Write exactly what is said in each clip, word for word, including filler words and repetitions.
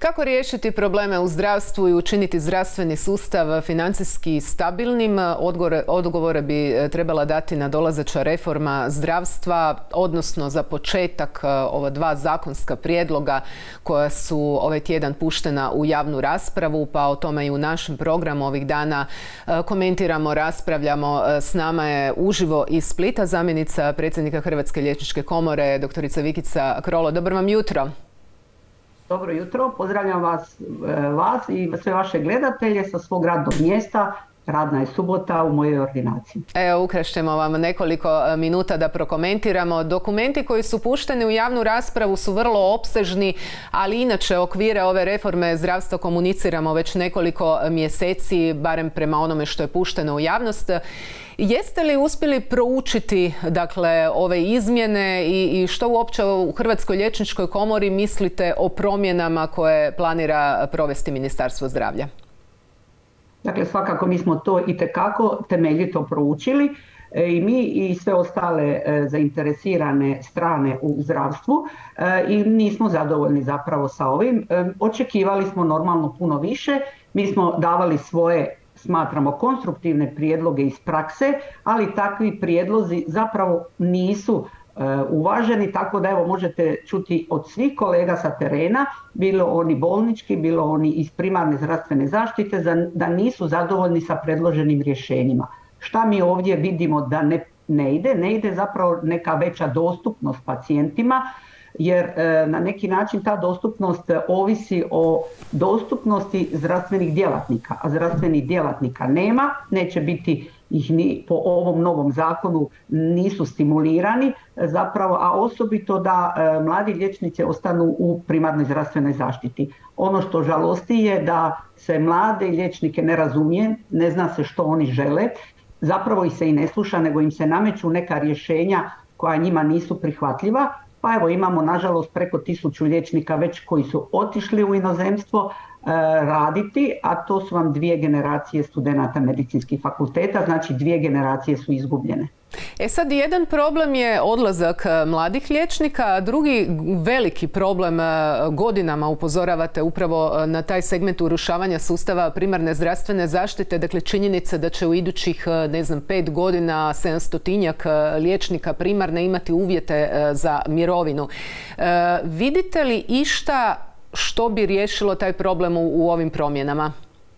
Kako riješiti probleme u zdravstvu i učiniti zdravstveni sustav financijski stabilnim? Odgovore bi trebala dati nadolazeća reforma zdravstva, odnosno za početak ova dva zakonska prijedloga koja su ovaj tjedan puštena u javnu raspravu, pa o tome i u našem programu ovih dana komentiramo, raspravljamo. S nama je uživo iz Splita zamjenica predsjednika Hrvatske liječničke komore, doktorica Vikica Krolo. Dobro vam jutro. Dobro jutro, pozdravljam vas, vas i sve vaše gledatelje sa svog radnog mjesta. Radna je subota u mojoj ordinaciji. Evo, ukrašćemo vam nekoliko minuta da prokomentiramo. Dokumenti koji su pušteni u javnu raspravu su vrlo opsežni, ali inače okvire ove reforme zdravstva komuniciramo već nekoliko mjeseci, barem prema onome što je pušteno u javnost. Jeste li uspjeli proučiti dakle, ove izmjene i, i što uopće u Hrvatskoj liječničkoj komori mislite o promjenama koje planira provesti Ministarstvo zdravlja? Dakle, svakako mi smo to itekako temeljito proučili i mi i sve ostale zainteresirane strane u zdravstvu i nismo zadovoljni zapravo sa ovim. Očekivali smo normalno puno više, mi smo davali svoje, smatramo, konstruktivne prijedloge iz prakse, ali takvi prijedlozi zapravo nisu uvaženi, tako da evo možete čuti od svih kolega sa terena, bilo oni bolnički, bilo oni iz primarne zdravstvene zaštite, da nisu zadovoljni sa predloženim rješenjima. Šta mi ovdje vidimo da ne, ne ide? Ne ide zapravo neka veća dostupnost pacijentima, jer na neki način ta dostupnost ovisi o dostupnosti zdravstvenih djelatnika, a zdravstvenih djelatnika nema, neće biti ih ni po ovom novom zakonu nisu stimulirani zapravo, a osobito da e, mladi liječnici ostanu u primarnoj zdravstvenoj zaštiti. Ono što žalosti je da se mlade liječnike ne razumije, ne zna se što oni žele, zapravo ih se i ne sluša, nego im se nameću neka rješenja koja njima nisu prihvatljiva. Pa evo imamo nažalost preko tisuću liječnika već koji su otišli u inozemstvo e, raditi, a to su vam dvije generacije studenata medicinskih fakulteta, znači dvije generacije su izgubljene. E sad, jedan problem je odlazak mladih liječnika, a drugi veliki problem, godinama upozoravate upravo na taj segment urušavanja sustava primarne zdravstvene zaštite, dakle činjenica da će u idućih, ne znam, pet godina sedamstotinjak liječnika primarne imati uvjete za mirovinu. E, vidite li išta što bi riješilo taj problem u, u ovim promjenama?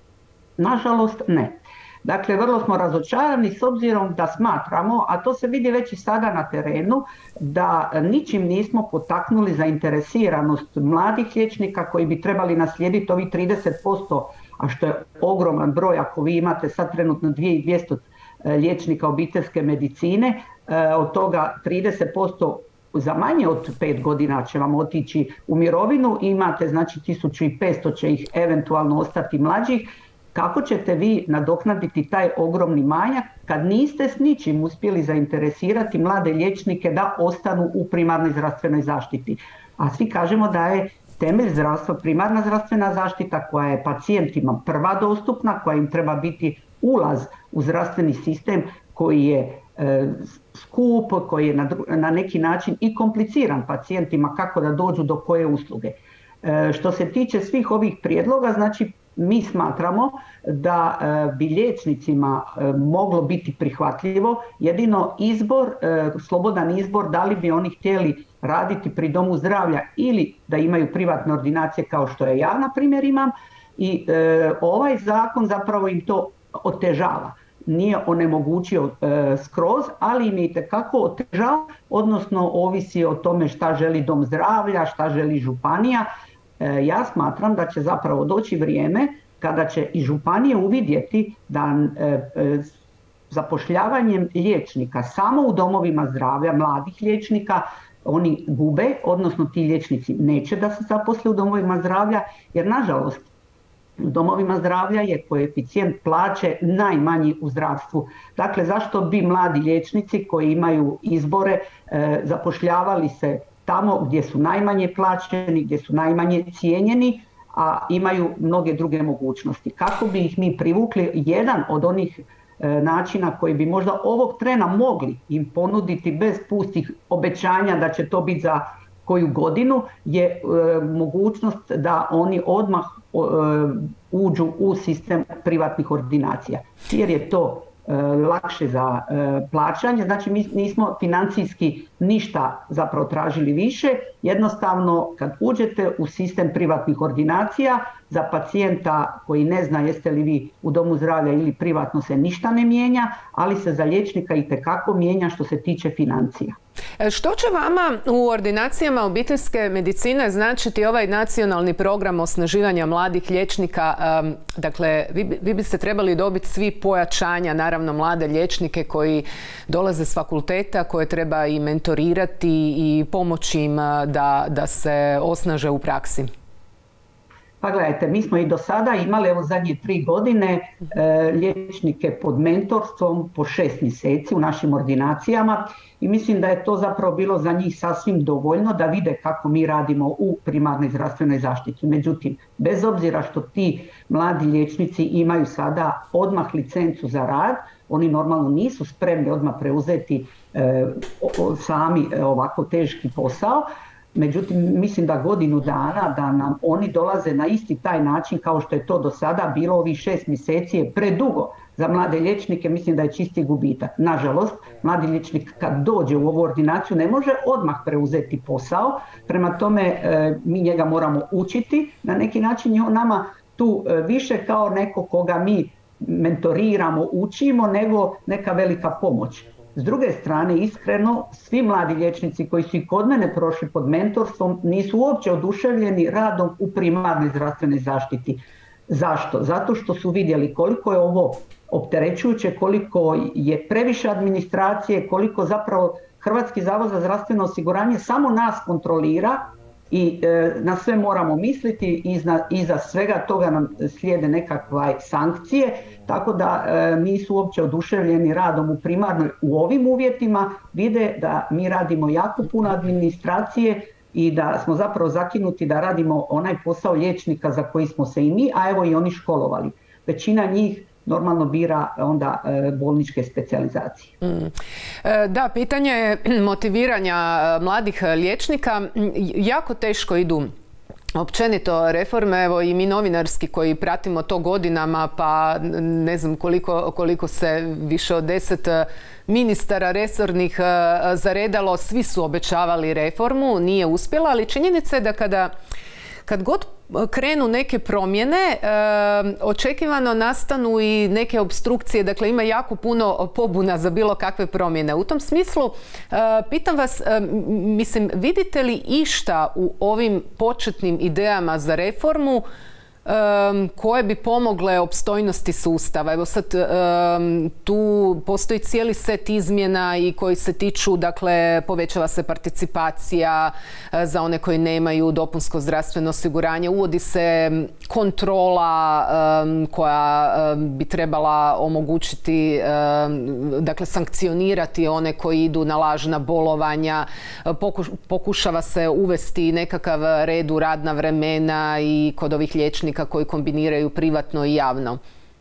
Nažalost ne. Dakle, vrlo smo razočarani s obzirom da smatramo, a to se vidi već i sada na terenu, da ničim nismo potaknuli zainteresiranost mladih liječnika koji bi trebali naslijediti ovih trideset posto, a što je ogroman broj ako vi imate sad trenutno dvije tisuće dvjesto liječnika obiteljske medicine, od toga trideset posto za manje od pet godina će vam otići u mirovinu, imate znači tisuću petsto će ih eventualno ostati mlađih. Kako ćete vi nadoknaditi taj ogromni manjak kad niste s ničim uspjeli zainteresirati mlade liječnike da ostanu u primarnoj zdravstvenoj zaštiti? A svi kažemo da je temelj zdravstva primarna zdravstvena zaštita koja je pacijentima prva dostupna, koja im treba biti ulaz u zdravstveni sistem koji je e, skup, koji je na, na neki način i kompliciran pacijentima kako da dođu do koje usluge. E, što se tiče svih ovih prijedloga, znači mi smatramo da e, bi liječnicima e, moglo biti prihvatljivo jedino izbor, e, slobodan izbor da li bi oni htjeli raditi pri domu zdravlja ili da imaju privatne ordinacije kao što je ja na primjer imam i e, ovaj zakon zapravo im to otežava. Nije onemogućio e, skroz, ali im je itekako otežao, odnosno ovisi o tome šta želi dom zdravlja, šta želi županija. Ja smatram da će zapravo doći vrijeme kada će i županije uvidjeti da e, e, zapošljavanjem liječnika samo u domovima zdravlja, mladih liječnika, oni gube, odnosno ti liječnici neće da se zaposle u domovima zdravlja, jer nažalost u domovima zdravlja je koeficijent plaće najmanji u zdravstvu. Dakle, zašto bi mladi liječnici koji imaju izbore e, zapošljavali se tamo gdje su najmanje plaćeni, gdje su najmanje cijenjeni, a imaju mnoge druge mogućnosti. Kako bi ih mi privukli? Jedan od onih e, načina koji bi možda ovog trena mogli im ponuditi bez pustih obećanja da će to biti za koju godinu je e, mogućnost da oni odmah e, uđu u sistem privatnih ordinacija, jer je to e, lakše za e, plaćanje. Znači mi nismo financijski ništa zapravo tražili više, jednostavno kad uđete u sistem privatnih ordinacija, za pacijenta koji ne zna jeste li vi u domu zdravlja ili privatno se ništa ne mijenja, ali se za liječnika itekako mijenja što se tiče financija. Što će vama u ordinacijama obiteljske medicine značiti ovaj nacionalni program osnaživanja mladih liječnika? Dakle, vi, vi biste trebali dobiti svi pojačanja, naravno mlade liječnike koji dolaze s fakulteta, koje treba i mentorirati i pomoći im da, da se osnaže u praksi. Pa gledajte, mi smo i do sada imali, evo zadnje tri godine, e, liječnike pod mentorstvom po šest mjeseci u našim ordinacijama i mislim da je to zapravo bilo za njih sasvim dovoljno da vide kako mi radimo u primarnoj zdravstvenoj zaštiti. Međutim, bez obzira što ti mladi liječnici imaju sada odmah licencu za rad, oni normalno nisu spremni odmah preuzeti e, o, sami e, ovako teški posao. Međutim, mislim da godinu dana da nam oni dolaze na isti taj način kao što je to do sada bilo, ovih šest mjeseci je predugo za mlade liječnike, mislim da je čisti gubitak. Nažalost, mladi liječnik kad dođe u ovu ordinaciju ne može odmah preuzeti posao, prema tome e, mi njega moramo učiti, na neki način je on nama tu e, više kao neko koga mi mentoriramo, učimo, nego neka velika pomoć. S druge strane, iskreno, svi mladi liječnici koji su i kod mene prošli pod mentorstvom nisu uopće oduševljeni radom u primarnoj zdravstvenoj zaštiti. Zašto? Zato što su vidjeli koliko je ovo opterećujuće, koliko je previše administracije, koliko zapravo Hrvatski zavod za zdravstveno osiguranje samo nas kontrolira i e, na sve moramo misliti, iza, iza svega toga nam slijede nekakve sankcije, tako da e, nisu uopće oduševljeni radom u primarnoj u ovim uvjetima, vide da mi radimo jako puno administracije i da smo zapravo zakinuti da radimo onaj posao liječnika za koji smo se i mi, a evo i oni školovali. Većina njih normalno bira onda bolničke specijalizacije. Mm. Da, pitanje motiviranja mladih liječnika jako teško idu. Općenito reforme, evo i mi novinarski koji pratimo to godinama, pa ne znam koliko, koliko se više od deset ministara resornih zaredalo, svi su obećavali reformu, nije uspjela, ali činjenica je da kada Kad god krenu neke promjene, e, očekivano nastanu i neke opstrukcije, dakle ima jako puno pobuna za bilo kakve promjene. U tom smislu, e, pitam vas, e, mislim, vidite li išta u ovim početnim idejama za reformu Um, koje bi pomogle opstojnosti sustava? Evo sad um, tu postoji cijeli set izmjena i koji se tiču, dakle, povećava se participacija uh, za one koji nemaju dopunsko zdravstveno osiguranje, uvodi se kontrola um, koja um, bi trebala omogućiti, um, dakle, sankcionirati one koji idu na lažna bolovanja, Pokuš, pokušava se uvesti nekakav red u radna vremena i kod ovih liječnika koji kombiniraju privatno i javno.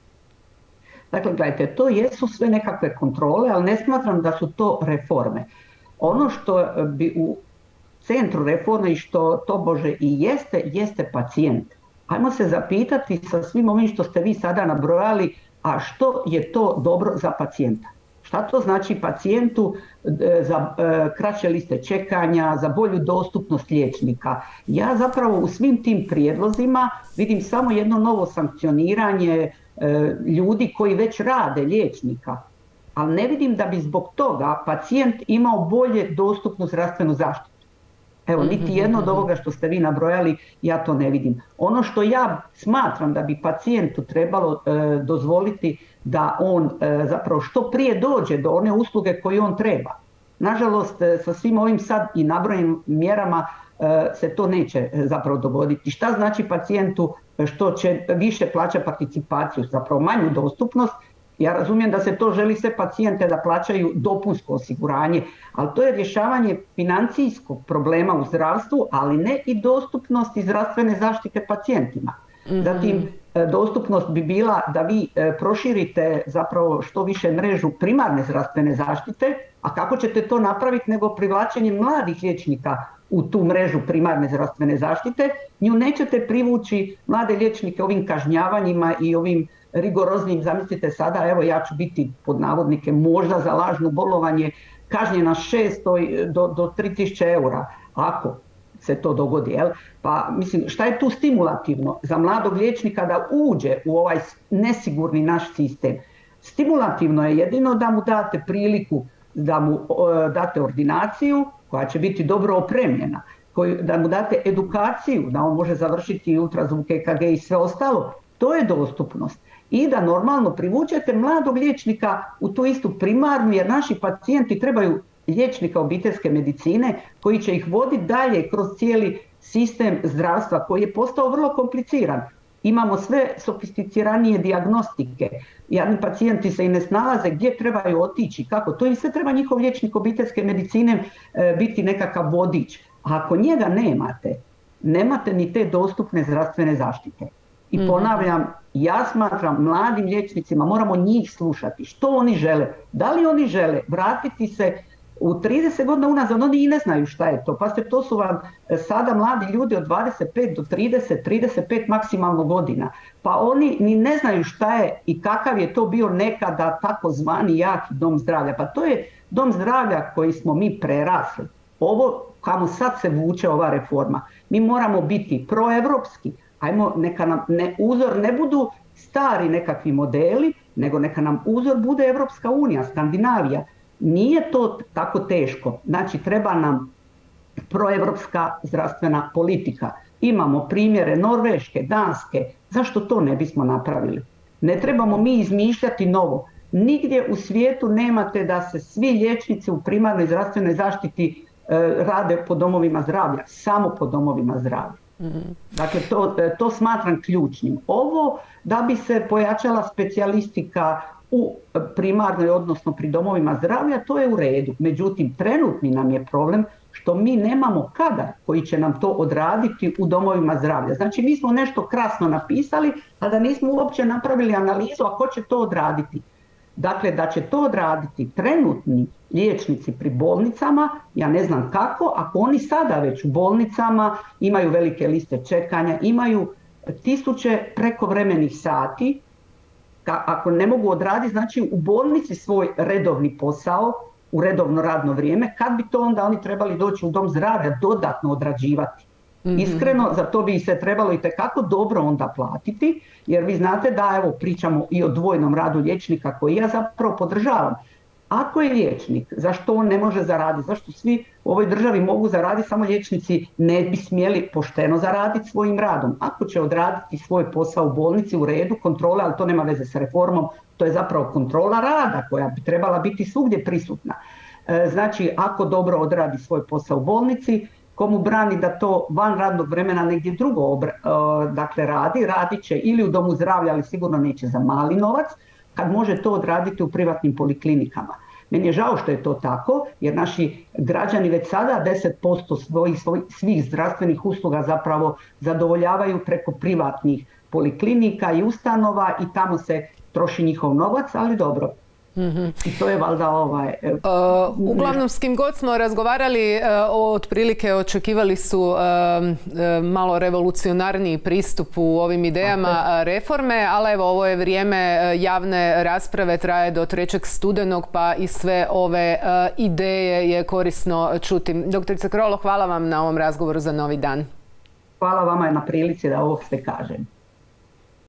Dakle, gledajte, to jesu sve nekakve kontrole, ali ne smatram da su to reforme. Ono što bi u centru reforme i što tobože i jeste, jeste pacijent. Ajmo se zapitati sa svim ovim što ste vi sada nabrojali, a što je to dobro za pacijenta? Šta to znači pacijentu za kraće liste čekanja, za bolju dostupnost liječnika? Ja zapravo u svim tim prijedlozima vidim samo jedno novo sankcioniranje ljudi koji već rade, liječnika, ali ne vidim da bi zbog toga pacijent imao bolje dostupnu zdravstvenu zaštitu. Evo, niti jedno od ovoga što ste vi nabrojali, ja to ne vidim. Ono što ja smatram da bi pacijentu trebalo e, dozvoliti da on e, zapravo što prije dođe do one usluge koju on treba. Nažalost, e, sa svim ovim sad i nabrojenim mjerama e, se to neće e, zapravo dogoditi. Šta znači pacijentu što će više plaća participaciju, zapravo manju dostupnost? Ja razumijem da se to želi sve pacijente da plaćaju dopunsko osiguranje, ali to je rješavanje financijskog problema u zdravstvu, ali ne i dostupnosti zdravstvene zaštite pacijentima. Mm-hmm. Zatim, dostupnost bi bila da vi proširite zapravo što više mrežu primarne zdravstvene zaštite, a kako ćete to napraviti nego privlačenjem mladih liječnika u tu mrežu primarne zdravstvene zaštite, nju nećete privući mlade liječnike ovim kažnjavanjima i ovim rigoroznim, zamislite sada, evo ja ću biti pod navodnike možda za lažno bolovanje kažnjena šesto do, do tri tisuće eura, ako se to dogodi. Jel? Pa mislim, šta je tu stimulativno za mladog liječnika da uđe u ovaj nesigurni naš sistem? Stimulativno je jedino da mu date priliku, da mu e, date ordinaciju koja će biti dobro opremljena, koju, da mu date edukaciju, da on može završiti ultrazvuk, E K G i sve ostalo. To je dostupnost. I da normalno privučete mladog liječnika u tu istu primarnu, jer naši pacijenti trebaju liječnika obiteljske medicine koji će ih voditi dalje kroz cijeli sistem zdravstva koji je postao vrlo kompliciran. Imamo sve sofisticiranije dijagnostike. Jadni pacijenti se i ne snalaze gdje trebaju otići, kako. To im sve treba njihov liječnik obiteljske medicine e, biti nekakav vodič. A ako njega nemate, nemate ni te dostupne zdravstvene zaštite. I ponavljam, ja smatram mladim liječnicima, moramo njih slušati. Što oni žele? Da li oni žele vratiti se u trideset godina unazad? Oni i ne znaju šta je to. Pa to su vam sada mladi ljudi od dvadeset pet do trideset, trideset pet maksimalno godina. Pa oni ni ne znaju šta je i kakav je to bio nekada takozvani jaki dom zdravlja. Pa to je dom zdravlja koji smo mi prerasli. Ovo kamo sad se vuče ova reforma. Mi moramo biti proevropski. Ajmo, neka nam ne, uzor ne budu stari nekakvi modeli, nego neka nam uzor bude Evropska unija, Skandinavija. Nije to tako teško. Znači, treba nam proevropska zdravstvena politika. Imamo primjere Norveške, Danske. Zašto to ne bismo napravili? Ne trebamo mi izmišljati novo. Nigdje u svijetu nemate da se svi liječnici u primarnoj zdravstvenoj zaštiti e, rade po domovima zdravlja, samo po domovima zdravlja. Dakle, to, to smatram ključnim. Ovo da bi se pojačala specijalistika u primarnoj, odnosno pri domovima zdravlja, to je u redu. Međutim, trenutni nam je problem što mi nemamo kadar koji će nam to odraditi u domovima zdravlja. Znači, mi smo nešto krasno napisali, a da nismo uopće napravili analizu, a ko će to odraditi. Dakle, da će to odraditi trenutni liječnici pri bolnicama, ja ne znam kako, ako oni sada već u bolnicama imaju velike liste čekanja, imaju tisuće prekovremenih sati, ako ne mogu odraditi, znači u bolnici svoj redovni posao, u redovno radno vrijeme, kad bi to onda oni trebali doći u dom zdravlja dodatno odrađivati? Mm-hmm. Iskreno, za to bi se trebalo i tekako dobro onda platiti, jer vi znate da, evo, pričamo i o dvojnom radu liječnika koji ja zapravo podržavam. Ako je liječnik, zašto on ne može zaraditi? Zašto svi u ovoj državi mogu zaraditi, samo liječnici ne bi smjeli pošteno zaraditi svojim radom? Ako će odraditi svoj posao u bolnici, u redu, kontrola, ali to nema veze s reformom, to je zapravo kontrola rada koja bi trebala biti svugdje prisutna. E, znači, ako dobro odradi svoj posao u bolnici, komu brani da to van radnog vremena negdje drugo obra, uh, dakle radi, radit će ili u domu zdravlja, ali sigurno neće za mali novac, kad može to odraditi u privatnim poliklinikama. Meni je žao što je to tako, jer naši građani već sada deset posto svojih, svojih, svih zdravstvenih usluga zapravo zadovoljavaju preko privatnih poliklinika i ustanova i tamo se troši njihov novac, ali dobro. Mm-hmm. I to je valjda ovaj... Uh, uglavnom, s kim god smo razgovarali, uh, otprilike očekivali su uh, uh, malo revolucionarniji pristup u ovim idejama uh, reforme, ali evo, ovo je vrijeme uh, javne rasprave, traje do trećeg studenog, pa i sve ove uh, ideje je korisno čuti. Doktorica Krolo, hvala vam na ovom razgovoru za Novi dan. Hvala vama na prilici da ovo sve kažem.